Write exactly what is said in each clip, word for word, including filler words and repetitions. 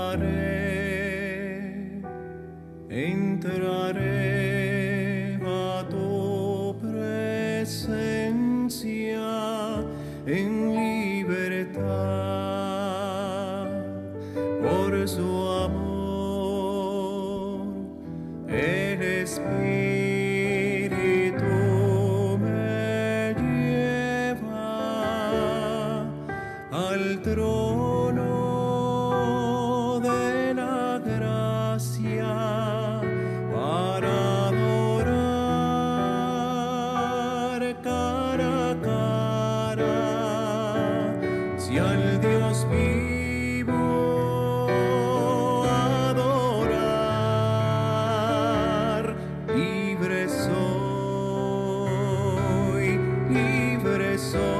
entraré, entraré a tu presencia en libertad por su amor. El Espíritu me lleva al trono de la gracia para adorar cara a cara, si al Dios vivo adorar. Libre soy, libre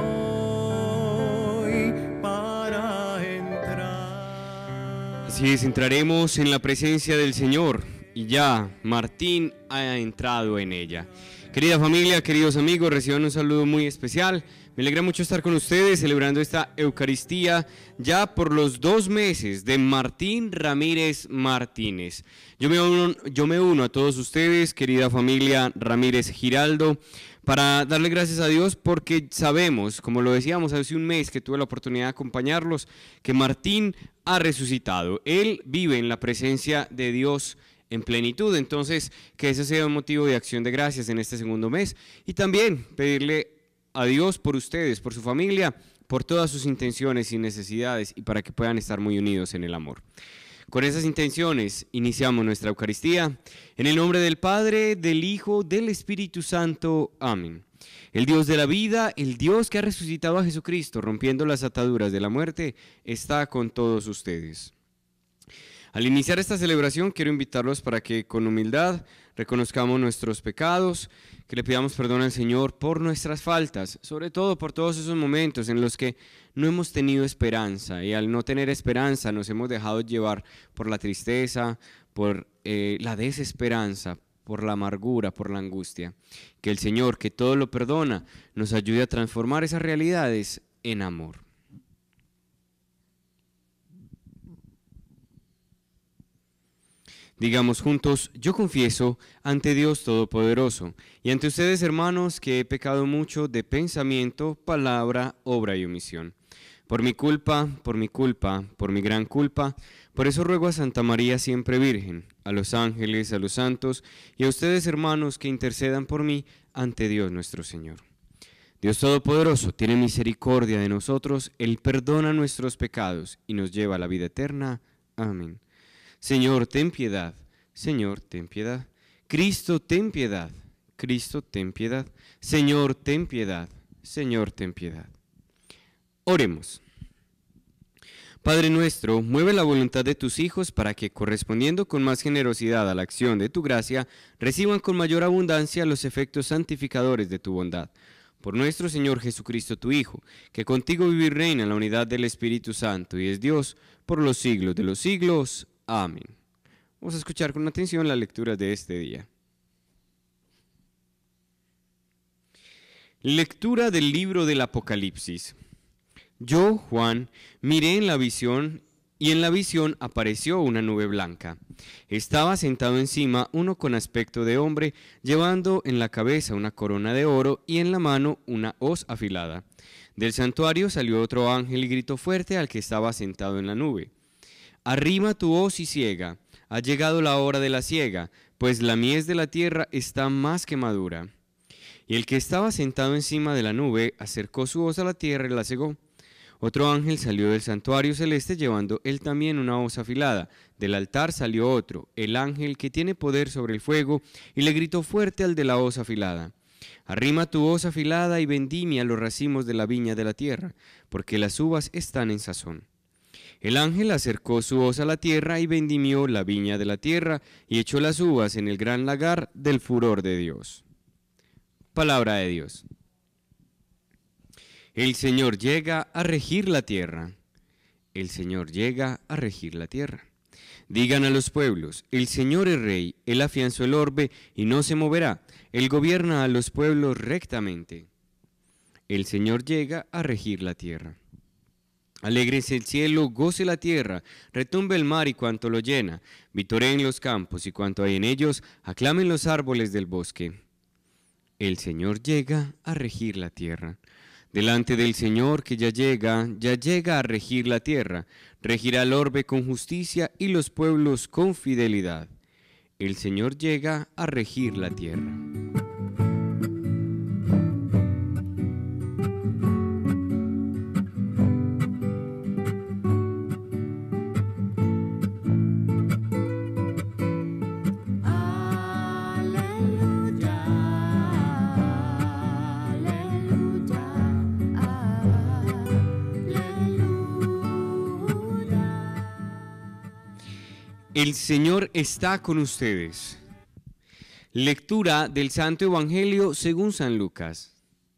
soy para entrar. Así es, entraremos en la presencia del Señor y ya Martín ha entrado en ella. Querida familia, queridos amigos, reciban un saludo muy especial. Me alegra mucho estar con ustedes celebrando esta Eucaristía ya por los dos meses de Martín Ramírez Martínez. Yo me uno, yo me uno a todos ustedes, querida familia Ramírez Giraldo, para darle gracias a Dios porque sabemos, como lo decíamos hace un mes que tuve la oportunidad de acompañarlos, que Martín ha resucitado. Él vive en la presencia de Dios en plenitud, entonces que ese sea un motivo de acción de gracias en este segundo mes y también pedirle a Dios por ustedes, por su familia, por todas sus intenciones y necesidades y para que puedan estar muy unidos en el amor. Con esas intenciones iniciamos nuestra Eucaristía en el nombre del Padre, del Hijo, del Espíritu Santo. Amén. El Dios de la vida, el Dios que ha resucitado a Jesucristo rompiendo las ataduras de la muerte, está con todos ustedes. Al iniciar esta celebración quiero invitarlos para que con humildad reconozcamos nuestros pecados, que le pidamos perdón al Señor por nuestras faltas, sobre todo por todos esos momentos en los que no hemos tenido esperanza y al no tener esperanza nos hemos dejado llevar por la tristeza, por eh, la desesperanza, por la amargura, por la angustia. Que el Señor, que todo lo perdona, nos ayude a transformar esas realidades en amor. Digamos juntos, yo confieso ante Dios Todopoderoso y ante ustedes, hermanos, que he pecado mucho de pensamiento, palabra, obra y omisión. Por mi culpa, por mi culpa, por mi gran culpa, por eso ruego a Santa María siempre Virgen, a los ángeles, a los santos y a ustedes, hermanos, que intercedan por mí ante Dios nuestro Señor. Dios Todopoderoso tiene misericordia de nosotros, Él perdona nuestros pecados y nos lleva a la vida eterna. Amén. Señor, ten piedad. Señor, ten piedad. Cristo, ten piedad. Cristo, ten piedad. Señor, ten piedad. Señor, ten piedad. Oremos. Padre nuestro, mueve la voluntad de tus hijos para que, correspondiendo con más generosidad a la acción de tu gracia, reciban con mayor abundancia los efectos santificadores de tu bondad. Por nuestro Señor Jesucristo, tu Hijo, que contigo vive y reina en la unidad del Espíritu Santo y es Dios por los siglos de los siglos. Amén. Vamos a escuchar con atención la lectura de este día. Lectura del libro del Apocalipsis. Yo, Juan, miré en la visión y en la visión apareció una nube blanca. Estaba sentado encima uno con aspecto de hombre, llevando en la cabeza una corona de oro y en la mano una hoz afilada. Del santuario salió otro ángel y gritó fuerte al que estaba sentado en la nube. Arrima tu hoz y siega, ha llegado la hora de la siega, pues la mies de la tierra está más que madura. Y el que estaba sentado encima de la nube acercó su hoz a la tierra y la segó. Otro ángel salió del santuario celeste llevando él también una hoz afilada. Del altar salió otro, el ángel que tiene poder sobre el fuego, y le gritó fuerte al de la hoz afilada. Arrima tu hoz afilada y vendimia los racimos de la viña de la tierra, porque las uvas están en sazón. El ángel acercó su hoz a la tierra y vendimió la viña de la tierra y echó las uvas en el gran lagar del furor de Dios. Palabra de Dios. El Señor llega a regir la tierra. El Señor llega a regir la tierra. Digan a los pueblos, el Señor es rey, Él afianzó el orbe y no se moverá. Él gobierna a los pueblos rectamente. El Señor llega a regir la tierra. Alégrese el cielo, goce la tierra, retumbe el mar y cuanto lo llena, vitoreen los campos y cuanto hay en ellos, aclamen los árboles del bosque. El Señor llega a regir la tierra. Delante del Señor que ya llega, ya llega a regir la tierra, regirá el orbe con justicia y los pueblos con fidelidad. El Señor llega a regir la tierra. El Señor está con ustedes. Lectura del Santo Evangelio según San Lucas.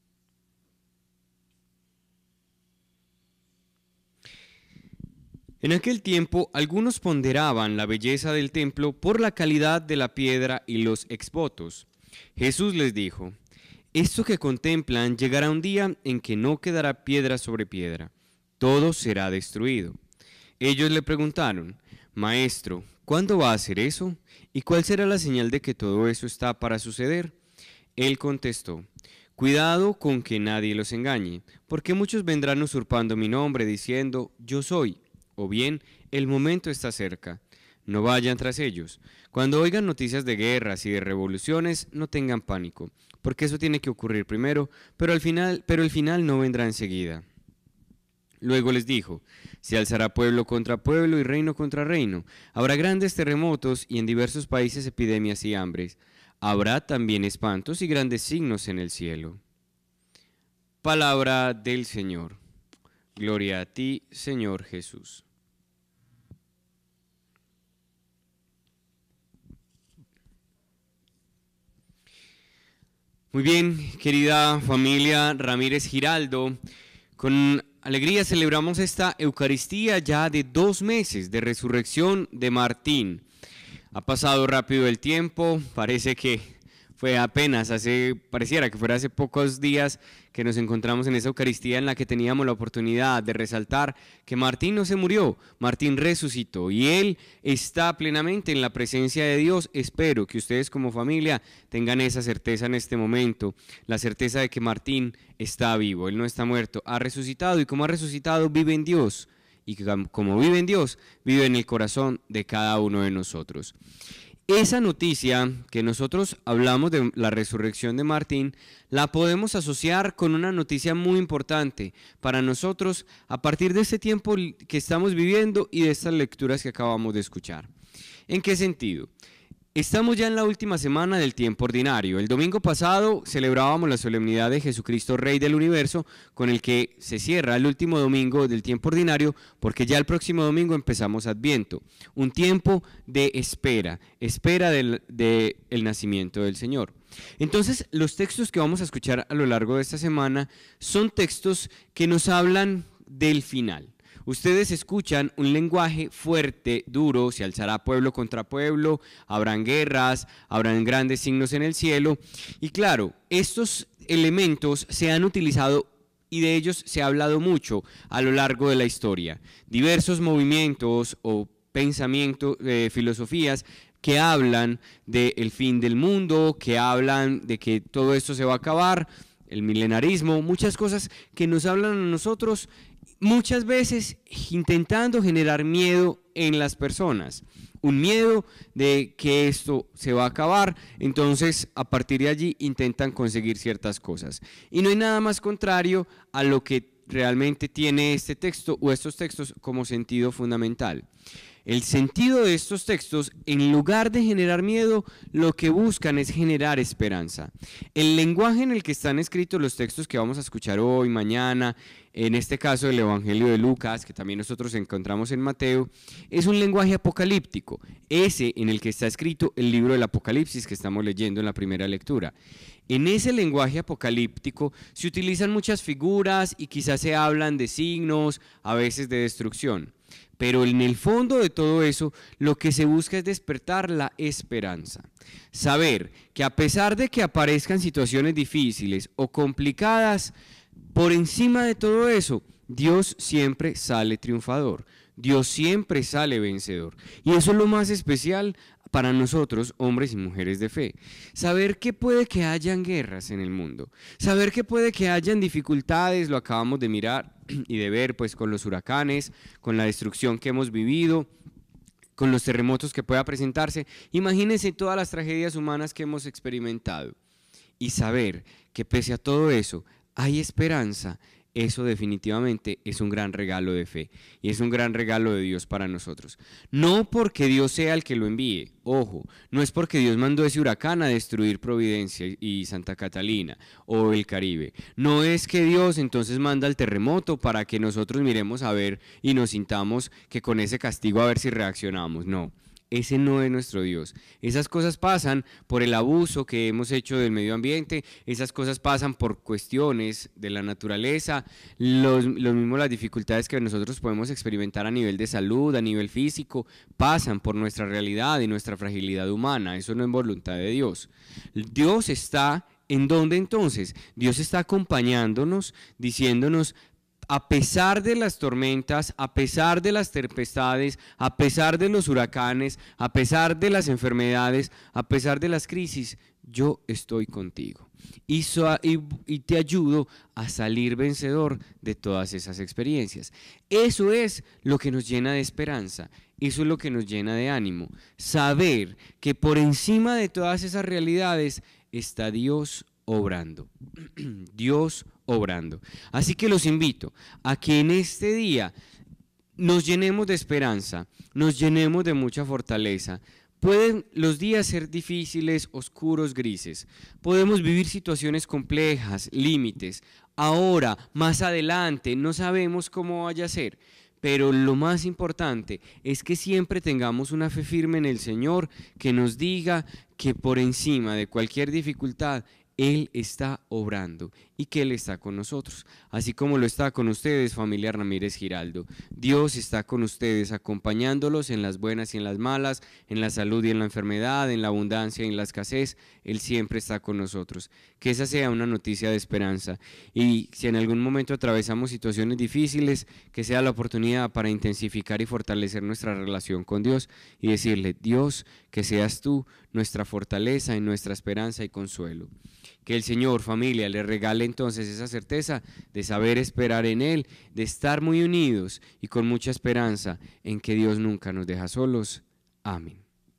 En aquel tiempo, algunos ponderaban la belleza del templo por la calidad de la piedra y los exvotos. Jesús les dijo: esto que contemplan llegará un día en que no quedará piedra sobre piedra, todo será destruido. Ellos le preguntaron: Maestro, ¿cuándo va a hacer eso? ¿Y cuál será la señal de que todo eso está para suceder? Él contestó: cuidado con que nadie los engañe, porque muchos vendrán usurpando mi nombre diciendo: yo soy, o bien, el momento está cerca. No vayan tras ellos. Cuando oigan noticias de guerras y de revoluciones, no tengan pánico, porque eso tiene que ocurrir primero, pero al final, pero el final no vendrá enseguida. Luego les dijo: se alzará pueblo contra pueblo y reino contra reino. Habrá grandes terremotos y en diversos países epidemias y hambres. Habrá también espantos y grandes signos en el cielo. Palabra del Señor. Gloria a ti, Señor Jesús. Muy bien, querida familia Ramírez Giraldo, con alegría celebramos esta Eucaristía ya de dos meses de resurrección de Martín. Ha pasado rápido el tiempo, parece que fue apenas hace, pareciera que fuera hace pocos días que nos encontramos en esa Eucaristía en la que teníamos la oportunidad de resaltar que Martín no se murió, Martín resucitó y él está plenamente en la presencia de Dios. Espero que ustedes como familia tengan esa certeza en este momento, la certeza de que Martín está vivo, él no está muerto, ha resucitado y como ha resucitado vive en Dios y como vive en Dios, vive en el corazón de cada uno de nosotros. Esa noticia que nosotros hablamos de la resurrección de Martín, la podemos asociar con una noticia muy importante para nosotros a partir de este tiempo que estamos viviendo y de estas lecturas que acabamos de escuchar. ¿En qué sentido? Estamos ya en la última semana del tiempo ordinario. El domingo pasado celebrábamos la solemnidad de Jesucristo, Rey del Universo, con el que se cierra el último domingo del tiempo ordinario, porque ya el próximo domingo empezamos Adviento, un tiempo de espera, espera del de el nacimiento del Señor. Entonces, los textos que vamos a escuchar a lo largo de esta semana son textos que nos hablan del final. Ustedes escuchan un lenguaje fuerte, duro, se alzará pueblo contra pueblo, habrán guerras, habrán grandes signos en el cielo. Y claro, estos elementos se han utilizado y de ellos se ha hablado mucho a lo largo de la historia. Diversos movimientos o pensamientos, eh, filosofías que hablan del fin del mundo, que hablan de que todo esto se va a acabar, el milenarismo, muchas cosas que nos hablan a nosotros muchas veces intentando generar miedo en las personas, un miedo de que esto se va a acabar, entonces a partir de allí intentan conseguir ciertas cosas. Y no hay nada más contrario a lo que realmente tiene este texto o estos textos como sentido fundamental. El sentido de estos textos, en lugar de generar miedo, lo que buscan es generar esperanza. El lenguaje en el que están escritos los textos que vamos a escuchar hoy, mañana, en este caso el Evangelio de Lucas, que también nosotros encontramos en Mateo, es un lenguaje apocalíptico, ese en el que está escrito el libro del Apocalipsis que estamos leyendo en la primera lectura. En ese lenguaje apocalíptico se utilizan muchas figuras y quizás se hablan de signos, a veces de destrucción. Pero en el fondo de todo eso, lo que se busca es despertar la esperanza. Saber que a pesar de que aparezcan situaciones difíciles o complicadas, por encima de todo eso, Dios siempre sale triunfador, Dios siempre sale vencedor. Y eso es lo más especial para nosotros, hombres y mujeres de fe. Saber que puede que hayan guerras en el mundo, saber que puede que hayan dificultades, lo acabamos de mirar y de ver pues con los huracanes, con la destrucción que hemos vivido, con los terremotos que pueda presentarse. Imagínense todas las tragedias humanas que hemos experimentado y saber que pese a todo eso hay esperanza. Eso definitivamente es un gran regalo de fe y es un gran regalo de Dios para nosotros. No porque Dios sea el que lo envíe, ojo, no es porque Dios mandó ese huracán a destruir Providencia y Santa Catalina o el Caribe. No es que Dios entonces manda el terremoto para que nosotros miremos a ver y nos sintamos que con ese castigo a ver si reaccionamos, no. Ese no es nuestro Dios. Esas cosas pasan por el abuso que hemos hecho del medio ambiente, esas cosas pasan por cuestiones de la naturaleza, los, los mismos las dificultades que nosotros podemos experimentar a nivel de salud, a nivel físico, pasan por nuestra realidad y nuestra fragilidad humana. Eso no es voluntad de Dios. Dios está, ¿en dónde entonces? Dios está acompañándonos, diciéndonos: a pesar de las tormentas, a pesar de las tempestades, a pesar de los huracanes, a pesar de las enfermedades, a pesar de las crisis, yo estoy contigo y, so, y, y te ayudo a salir vencedor de todas esas experiencias. Eso es lo que nos llena de esperanza, eso es lo que nos llena de ánimo, saber que por encima de todas esas realidades está Dios obrando, Dios obrando. Así que los invito a que en este día nos llenemos de esperanza, nos llenemos de mucha fortaleza. Pueden los días ser difíciles, oscuros, grises. Podemos vivir situaciones complejas, límites. Ahora, más adelante, no sabemos cómo vaya a ser. Pero lo más importante es que siempre tengamos una fe firme en el Señor, que nos diga que por encima de cualquier dificultad Él está obrando y que Él está con nosotros, así como lo está con ustedes, familia Ramírez Giraldo. Dios está con ustedes, acompañándolos en las buenas y en las malas, en la salud y en la enfermedad, en la abundancia y en la escasez. Él siempre está con nosotros. Que esa sea una noticia de esperanza, y si en algún momento atravesamos situaciones difíciles, que sea la oportunidad para intensificar y fortalecer nuestra relación con Dios y decirle: Dios, que seas tú nuestra fortaleza y nuestra esperanza y consuelo. Que el Señor, familia, le regale entonces esa certeza de saber esperar en Él, de estar muy unidos y con mucha esperanza en que Dios nunca nos deja solos. Amén.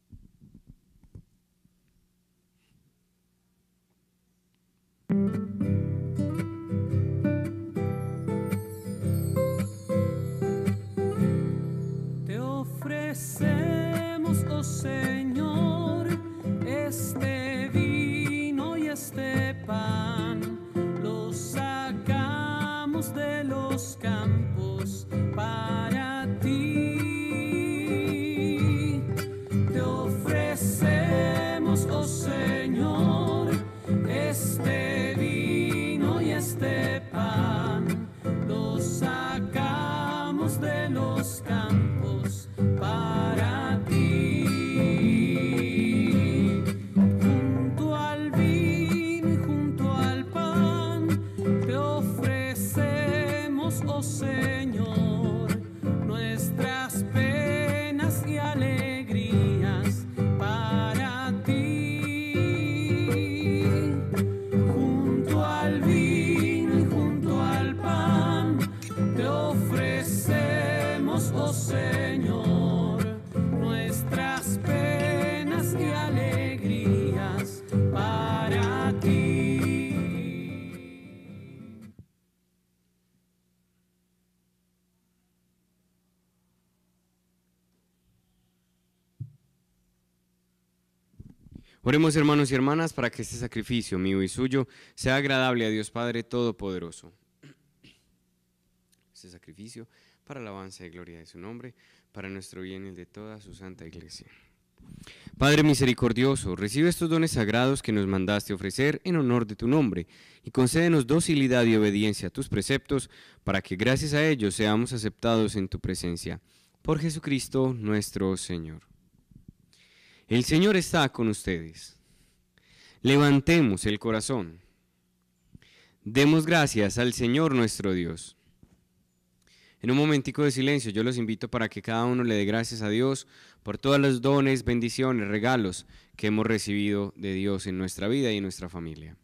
Te ofrecemos, oh Señor, este vino y este pan, los sacamos de los campos para ti. Te ofrecemos, oh Señor, este vino y este pan, los sacamos de los campos para ti. Junto al vino y junto al pan te ofrecemos, oh Señor, nuestras penas y alegrías para ti. Junto al vino y junto al pan te ofrecemos, oh Señor, nuestras penas y alegrías para ti. Oremos, hermanos y hermanas, para que este sacrificio mío y suyo sea agradable a Dios Padre Todopoderoso. Este sacrificio para alabanza y gloria de su nombre, para nuestro bien y el de toda su santa iglesia. Padre misericordioso, recibe estos dones sagrados que nos mandaste ofrecer en honor de tu nombre, y concédenos docilidad y obediencia a tus preceptos, para que gracias a ellos seamos aceptados en tu presencia. Por Jesucristo nuestro Señor. El Señor está con ustedes. Levantemos el corazón. Demos gracias al Señor nuestro Dios. En un momentico de silencio yo los invito para que cada uno le dé gracias a Dios por todos los dones, bendiciones, regalos que hemos recibido de Dios en nuestra vida y en nuestra familia.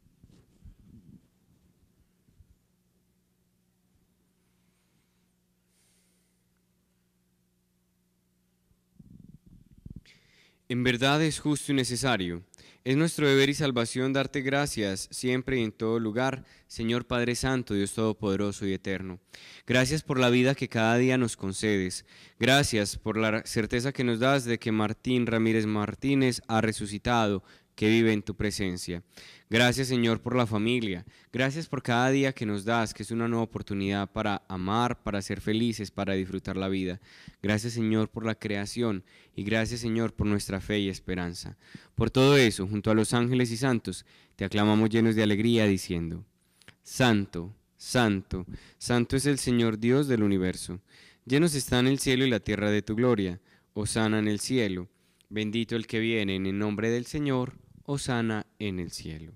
En verdad es justo y necesario. Es nuestro deber y salvación darte gracias siempre y en todo lugar, Señor Padre Santo, Dios Todopoderoso y Eterno. Gracias por la vida que cada día nos concedes. Gracias por la certeza que nos das de que Martín Ramírez Martínez ha resucitado, que vive en tu presencia. Gracias, Señor, por la familia. Gracias por cada día que nos das, que es una nueva oportunidad para amar, para ser felices, para disfrutar la vida. Gracias, Señor, por la creación y gracias, Señor, por nuestra fe y esperanza. Por todo eso, junto a los ángeles y santos, te aclamamos llenos de alegría diciendo: Santo, Santo, Santo es el Señor Dios del universo. Llenos están el cielo y la tierra de tu gloria. Hosana en el cielo. Bendito el que viene en el nombre del Señor. Hosana en el cielo.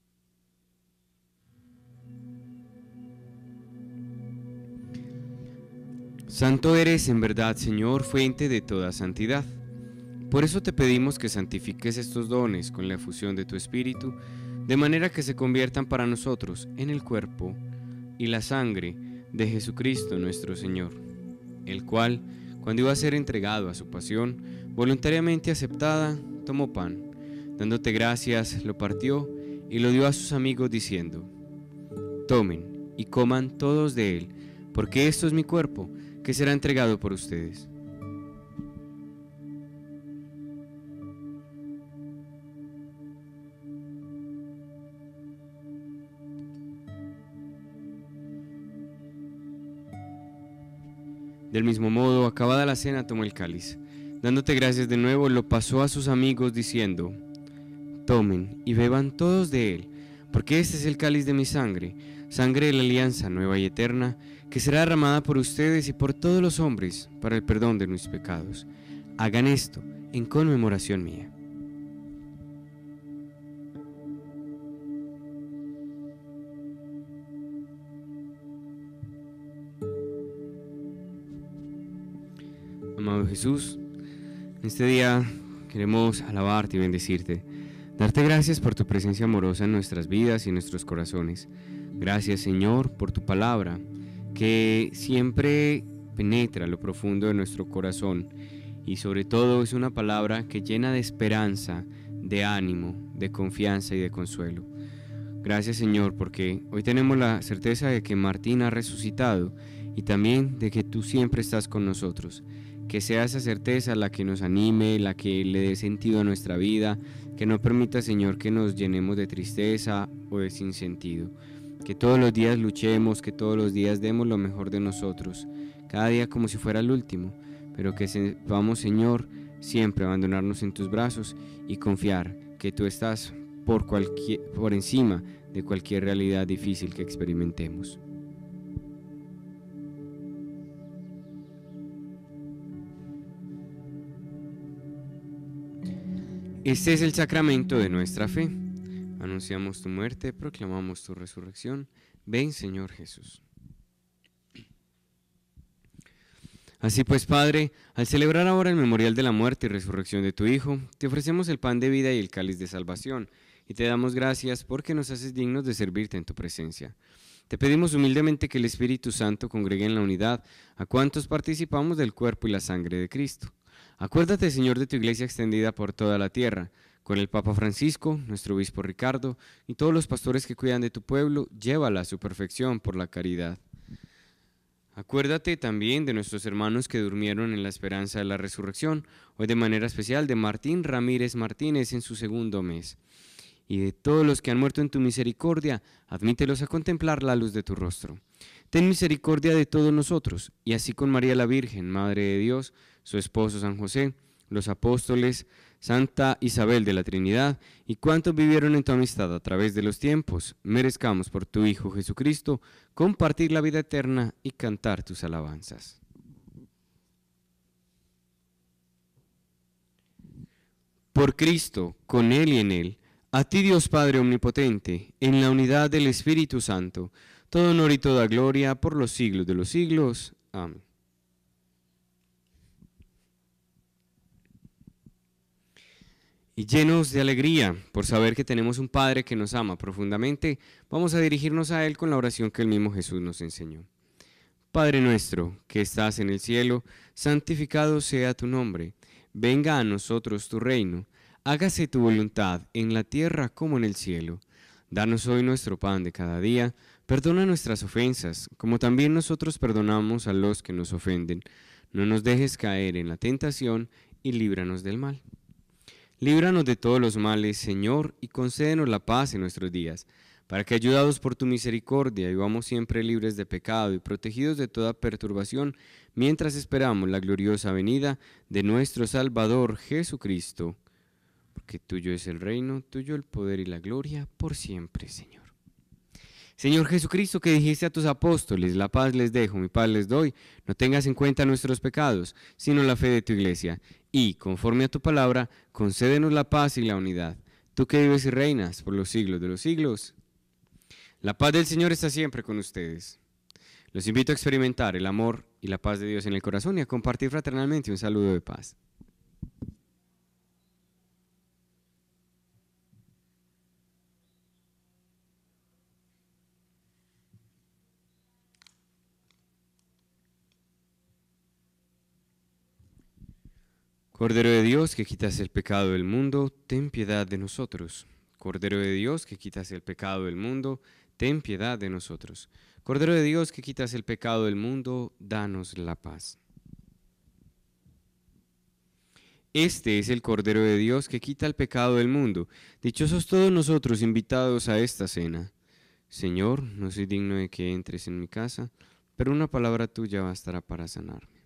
Santo eres en verdad, Señor, fuente de toda santidad. Por eso te pedimos que santifiques estos dones con la efusión de tu Espíritu, de manera que se conviertan para nosotros en el cuerpo y la sangre de Jesucristo nuestro Señor, el cual, cuando iba a ser entregado a su pasión, voluntariamente aceptada, tomó pan. Dándote gracias, lo partió y lo dio a sus amigos diciendo: Tomen y coman todos de él, porque esto es mi cuerpo, que será entregado por ustedes. Del mismo modo, acabada la cena, tomó el cáliz. Dándote gracias de nuevo, lo pasó a sus amigos diciendo: Tomen y beban todos de él, porque este es el cáliz de mi sangre, sangre de la alianza nueva y eterna, que será derramada por ustedes y por todos los hombres para el perdón de mis pecados. Hagan esto en conmemoración mía. Amado Jesús, en este día queremos alabarte y bendecirte, darte gracias por tu presencia amorosa en nuestras vidas y en nuestros corazones. Gracias, Señor, por tu palabra, que siempre penetra lo profundo de nuestro corazón y sobre todo es una palabra que llena de esperanza, de ánimo, de confianza y de consuelo. Gracias, Señor, porque hoy tenemos la certeza de que Martín ha resucitado y también de que tú siempre estás con nosotros. Que sea esa certeza la que nos anime, la que le dé sentido a nuestra vida, que no permita, Señor, que nos llenemos de tristeza o de sinsentido. Que todos los días luchemos, que todos los días demos lo mejor de nosotros, cada día como si fuera el último, pero que sepamos, Señor, siempre abandonarnos en tus brazos y confiar que tú estás por, cualquier, por encima de cualquier realidad difícil que experimentemos. Este es el sacramento de nuestra fe. Anunciamos tu muerte, proclamamos tu resurrección. Ven, Señor Jesús. Así pues, Padre, al celebrar ahora el memorial de la muerte y resurrección de tu Hijo, te ofrecemos el pan de vida y el cáliz de salvación, y te damos gracias porque nos haces dignos de servirte en tu presencia. Te pedimos humildemente que el Espíritu Santo congregue en la unidad a cuantos participamos del cuerpo y la sangre de Cristo. Acuérdate, Señor, de tu iglesia extendida por toda la tierra, con el Papa Francisco, nuestro obispo Ricardo, y todos los pastores que cuidan de tu pueblo, llévala a su perfección por la caridad. Acuérdate también de nuestros hermanos que durmieron en la esperanza de la resurrección, hoy de manera especial de Martín Ramírez Martínez en su segundo mes. Y de todos los que han muerto en tu misericordia, admítelos a contemplar la luz de tu rostro. Ten misericordia de todos nosotros, y así con María la Virgen, Madre de Dios, su esposo San José, los apóstoles, Santa Isabel de la Trinidad, y cuantos vivieron en tu amistad a través de los tiempos, merezcamos por tu Hijo Jesucristo compartir la vida eterna y cantar tus alabanzas. Por Cristo, con Él y en Él, a ti Dios Padre Omnipotente, en la unidad del Espíritu Santo, todo honor y toda gloria por los siglos de los siglos. Amén. Y llenos de alegría por saber que tenemos un Padre que nos ama profundamente, vamos a dirigirnos a Él con la oración que el mismo Jesús nos enseñó. Padre nuestro, que estás en el cielo, santificado sea tu nombre. Venga a nosotros tu reino. Hágase tu voluntad en la tierra como en el cielo. Danos hoy nuestro pan de cada día. Perdona nuestras ofensas, como también nosotros perdonamos a los que nos ofenden. No nos dejes caer en la tentación y líbranos del mal. Líbranos de todos los males, Señor, y concédenos la paz en nuestros días, para que, ayudados por tu misericordia, vivamos siempre libres de pecado y protegidos de toda perturbación, mientras esperamos la gloriosa venida de nuestro Salvador Jesucristo. Porque tuyo es el reino, tuyo el poder y la gloria, por siempre, Señor. Señor Jesucristo, que dijiste a tus apóstoles, la paz les dejo, mi paz les doy, no tengas en cuenta nuestros pecados, sino la fe de tu iglesia, y, conforme a tu palabra, concédenos la paz y la unidad. Tú que vives y reinas por los siglos de los siglos. La paz del Señor está siempre con ustedes. Los invito a experimentar el amor y la paz de Dios en el corazón y a compartir fraternalmente un saludo de paz. Cordero de Dios, que quitas el pecado del mundo, ten piedad de nosotros. Cordero de Dios, que quitas el pecado del mundo, ten piedad de nosotros. Cordero de Dios, que quitas el pecado del mundo, danos la paz. Este es el Cordero de Dios que quita el pecado del mundo. Dichosos todos nosotros invitados a esta cena. Señor, no soy digno de que entres en mi casa, pero una palabra tuya bastará para sanarme.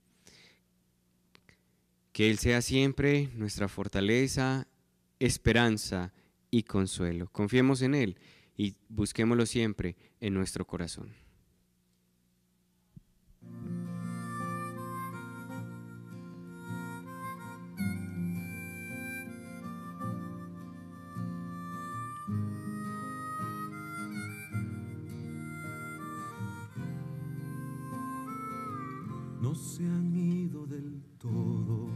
Que Él sea siempre nuestra fortaleza, esperanza y consuelo. Confiemos en Él y busquémoslo siempre en nuestro corazón. No se han ido del todo,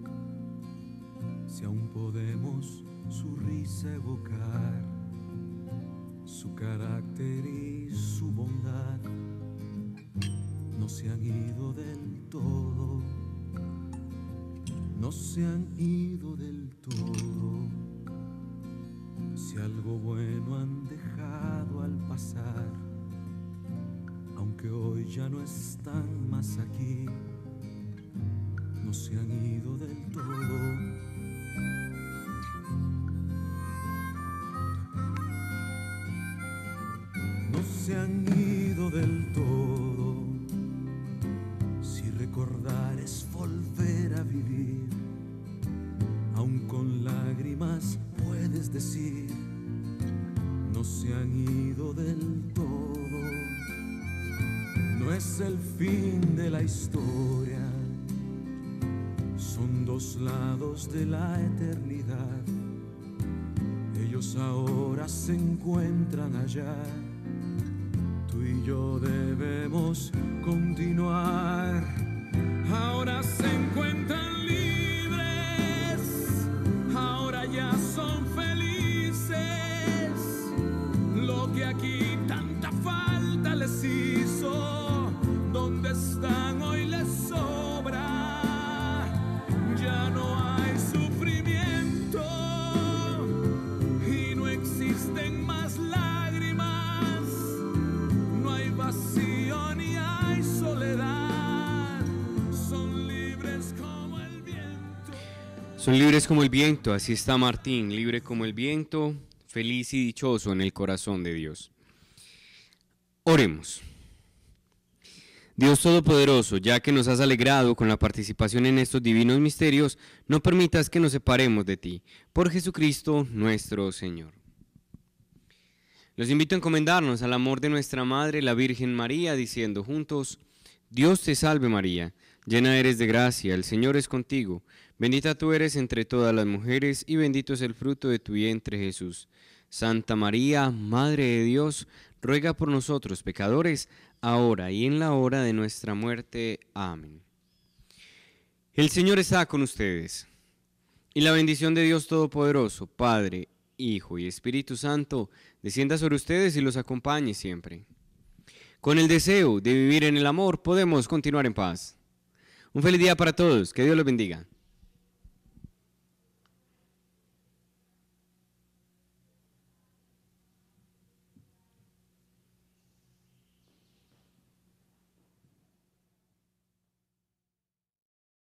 si aún podemos su risa evocar, su carácter y su bondad. No se han ido del todo, no se han ido del todo, si algo bueno han dejado al pasar. Aunque hoy ya no están más aquí, no se han ido del todo. No se han ido del todo, si recordar es volver a vivir, aun con lágrimas puedes decir, no se han ido del todo. No es el fin de la historia, son dos lados de la eternidad. Ellos ahora se encuentran allá, tú y yo debemos continuar. Ahora se encuentran libres, ahora ya son felices. Lo que aquí tanta falta les hizo, donde están hoy les sobra. Ya no hay sufrimiento y no existen más lágrimas. No hay vacío ni hay soledad. Son libres como el viento. Son libres como el viento, así está Martín, libre como el viento, feliz y dichoso en el corazón de Dios. Oremos. Dios Todopoderoso, ya que nos has alegrado con la participación en estos divinos misterios, no permitas que nos separemos de ti. Por Jesucristo nuestro Señor. Los invito a encomendarnos al amor de nuestra Madre, la Virgen María, diciendo juntos: Dios te salve María, llena eres de gracia, el Señor es contigo. Bendita tú eres entre todas las mujeres y bendito es el fruto de tu vientre Jesús. Santa María, Madre de Dios, ruega por nosotros pecadores, ahora y en la hora de nuestra muerte. Amén. El Señor está con ustedes, y la bendición de Dios Todopoderoso, Padre, Hijo y Espíritu Santo, descienda sobre ustedes y los acompañe siempre. Con el deseo de vivir en el amor, podemos continuar en paz. Un feliz día para todos, que Dios los bendiga.